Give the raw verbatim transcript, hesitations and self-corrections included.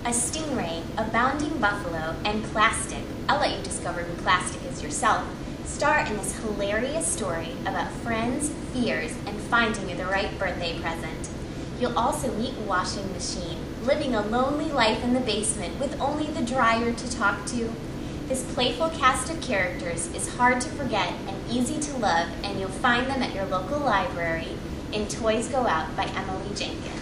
A stingray, a bounding buffalo, and Plastic, I'll let you discover who Plastic is yourself, star in this hilarious story about friends, fears, and finding the right birthday present. You'll also meet Washing Machine, living a lonely life in the basement with only the dryer to talk to. This playful cast of characters is hard to forget and easy to love, and you'll find them at your local library in Toys Go Out by Emily Jenkins.